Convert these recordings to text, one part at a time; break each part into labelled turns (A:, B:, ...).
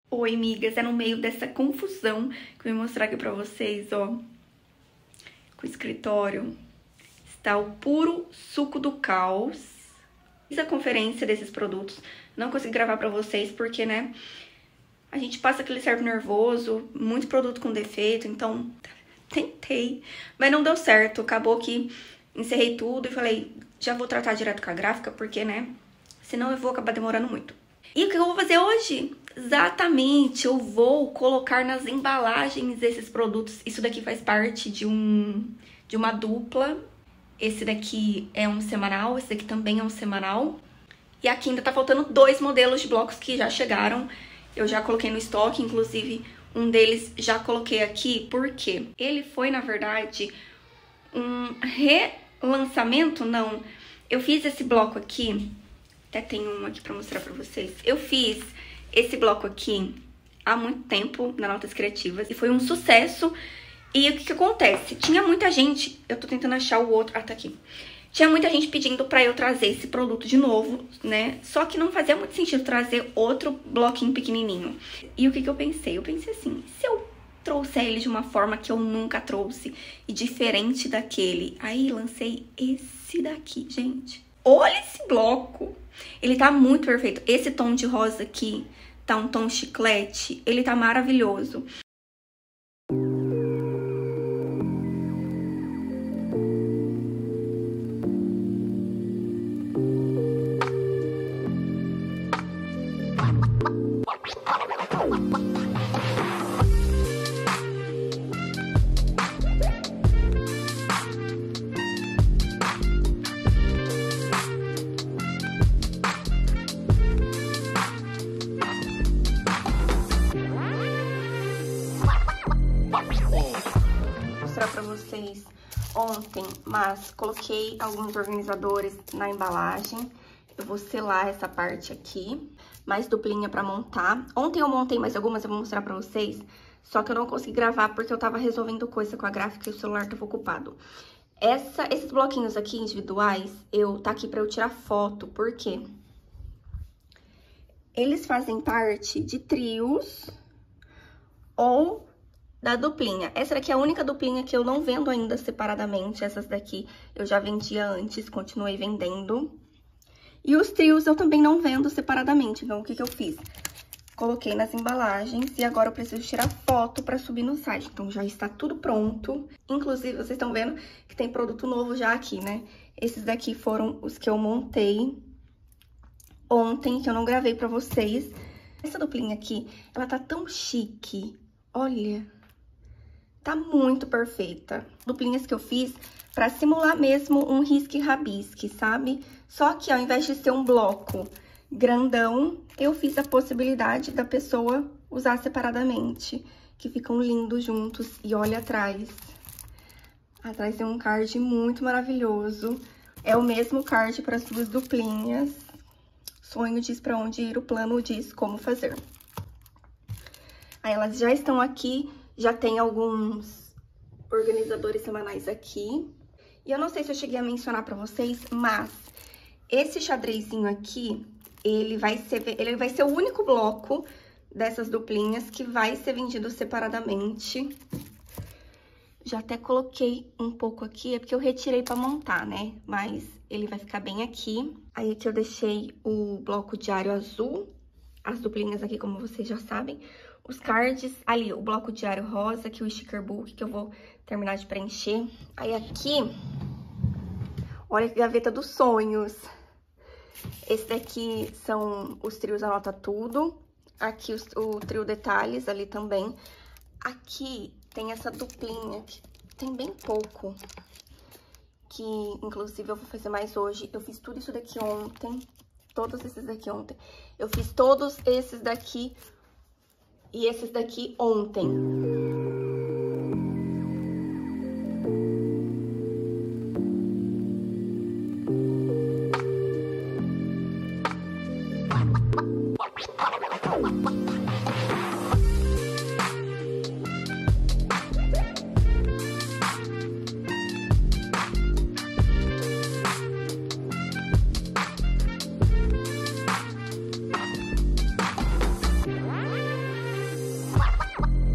A: Oi, amigas, é no meio dessa confusão que eu vou mostrar aqui pra vocês, ó. Com o escritório está o puro suco do caos. Fiz a conferência desses produtos, não consegui gravar pra vocês porque, né, a gente passa aquele certo nervoso, muito produto com defeito, então tentei, mas não deu certo. Acabou que encerrei tudo e falei, já vou tratar direto com a gráfica, porque, né, senão eu vou acabar demorando muito. E o que eu vou fazer hoje? Exatamente, eu vou colocar nas embalagens esses produtos. Isso daqui faz parte de uma dupla. Esse daqui é um semanal, esse daqui também é um semanal. E aqui ainda tá faltando 2 modelos de blocos que já chegaram. Eu já coloquei no estoque, inclusive um deles já coloquei aqui, porque ele foi, na verdade, um relançamento, não. Eu fiz esse bloco aqui, até tem um aqui pra mostrar pra vocês. Eu fiz esse bloco aqui há muito tempo na Notas Criativas e foi um sucesso. E o que acontece? Tinha muita gente, eu tô tentando achar o outro, tá aqui. Tinha muita gente pedindo pra eu trazer esse produto de novo, né? Só que não fazia muito sentido trazer outro bloquinho pequenininho. E o que eu pensei? Eu pensei assim, se eu trouxer ele de uma forma que eu nunca trouxe e diferente daquele, aí lancei esse daqui, gente. Olha esse bloco! Ele tá muito perfeito. Esse tom de rosa aqui tá um tom chiclete, ele tá maravilhoso. Pra vocês ontem, mas coloquei alguns organizadores na embalagem. Eu vou selar essa parte aqui, mais duplinha pra montar. Ontem eu montei mais algumas, eu vou mostrar pra vocês, só que eu não consegui gravar porque eu tava resolvendo coisa com a gráfica e o celular tava ocupado. Esses bloquinhos aqui individuais, tá aqui pra eu tirar foto, porque eles fazem parte de trios ou da duplinha. Essa daqui é a única duplinha que eu não vendo ainda separadamente. Essas daqui eu já vendia antes, continuei vendendo. E os trios eu também não vendo separadamente. Então, o que eu fiz? Coloquei nas embalagens e agora eu preciso tirar foto pra subir no site. Então, já está tudo pronto. Inclusive, vocês estão vendo que tem produto novo já aqui, né? Esses daqui foram os que eu montei ontem, que eu não gravei pra vocês. Essa duplinha aqui, ela tá tão chique. Olha... tá muito perfeita. Duplinhas que eu fiz pra simular mesmo um risque-rabisque, sabe? Só que ao invés de ser um bloco grandão, eu fiz a possibilidade da pessoa usar separadamente, que ficam lindos juntos. E olha atrás. Atrás tem um card muito maravilhoso. É o mesmo card para as 2 duplinhas. Sonho diz pra onde ir, o plano diz como fazer. Aí elas já estão aqui. Já tem alguns organizadores semanais aqui. E eu não sei se eu cheguei a mencionar pra vocês, mas esse xadrezinho aqui, ele vai ser o único bloco dessas duplinhas que vai ser vendido separadamente. Já até coloquei um pouco aqui, é porque eu retirei pra montar, né? Mas ele vai ficar bem aqui. Aí aqui eu deixei o bloco diário azul, as duplinhas aqui, como vocês já sabem. Os cards, ali, o bloco diário rosa, aqui o sticker book, que eu vou terminar de preencher. Aí aqui, olha que gaveta dos sonhos. Esse daqui são os trios Anota Tudo. Aqui o trio Detalhes, ali também. Aqui tem essa duplinha, que tem bem pouco. Que, inclusive, eu vou fazer mais hoje. Eu fiz tudo isso daqui ontem. Todos esses daqui ontem. Eu fiz todos esses daqui e esses daqui ontem.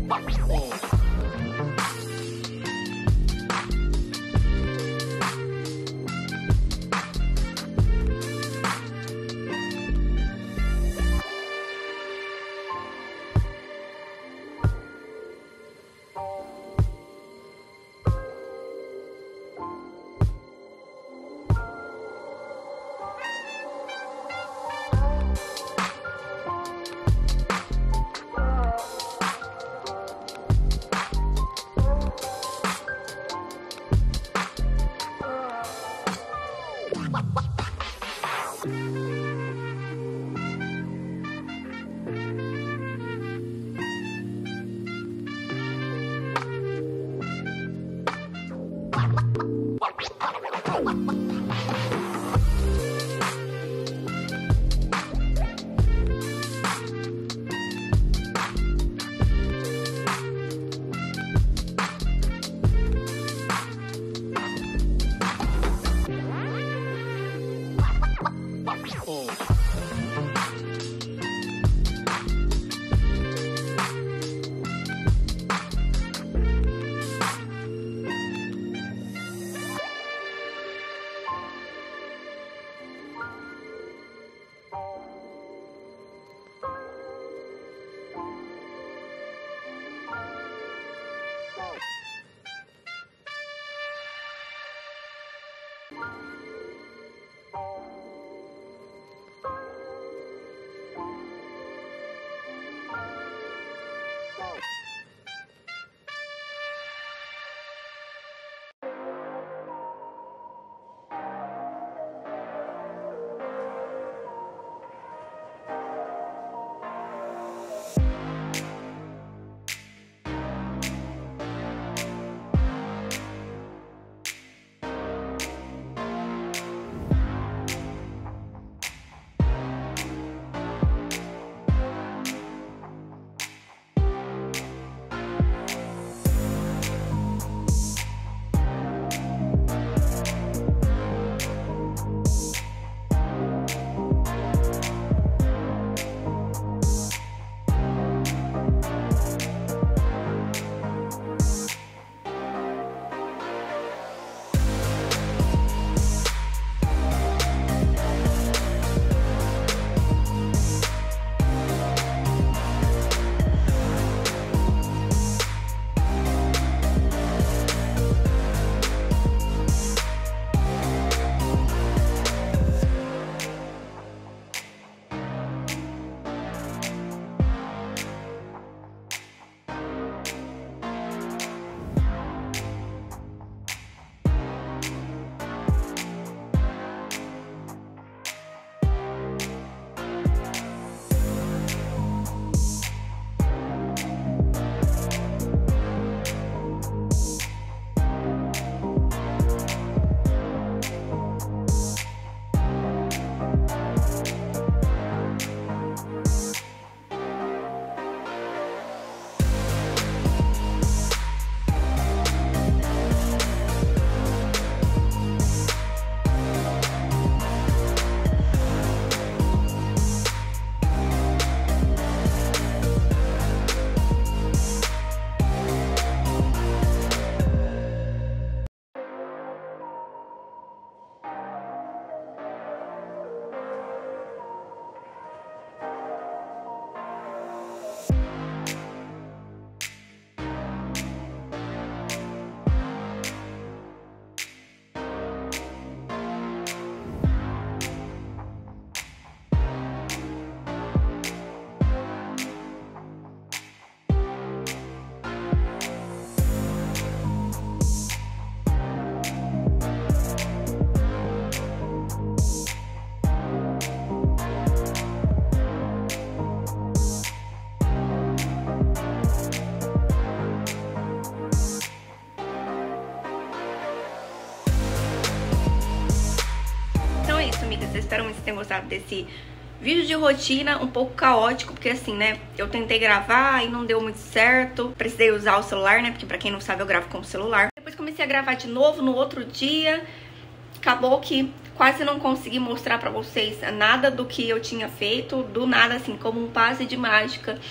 A: Eu espero muito que vocês tenham gostado desse vídeo de rotina um pouco caótico, porque assim, né, eu tentei gravar e não deu muito certo. Precisei usar o celular, né, porque pra quem não sabe eu gravo com o celular. Depois comecei a gravar de novo no outro dia. Acabou que quase não consegui mostrar pra vocês nada do que eu tinha feito. Do nada, assim, como um passe de mágica,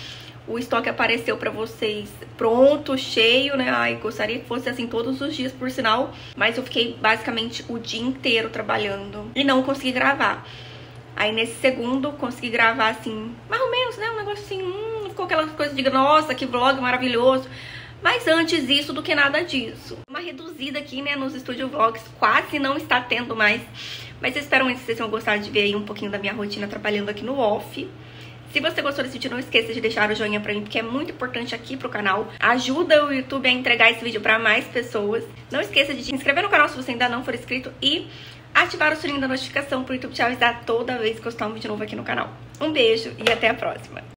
A: o estoque apareceu pra vocês pronto, cheio, né? Ai, gostaria que fosse assim todos os dias, por sinal. Mas eu fiquei basicamente o dia inteiro trabalhando e não consegui gravar. Aí nesse segundo consegui gravar assim, mais ou menos, né? Um negócio assim, ficou aquela coisa de nossa, que vlog maravilhoso. Mas antes isso do que nada disso. Uma reduzida aqui, né, nos Studio Vlogs, quase não está tendo mais. Mas eu espero muito que vocês tenham gostado de ver aí um pouquinho da minha rotina trabalhando aqui no off. Se você gostou desse vídeo, não esqueça de deixar o joinha pra mim, porque é muito importante aqui pro canal. Ajuda o YouTube a entregar esse vídeo pra mais pessoas. Não esqueça de se inscrever no canal se você ainda não for inscrito e ativar o sininho da notificação pro YouTube te avisar toda vez que eu postar um vídeo novo aqui no canal. Um beijo e até a próxima!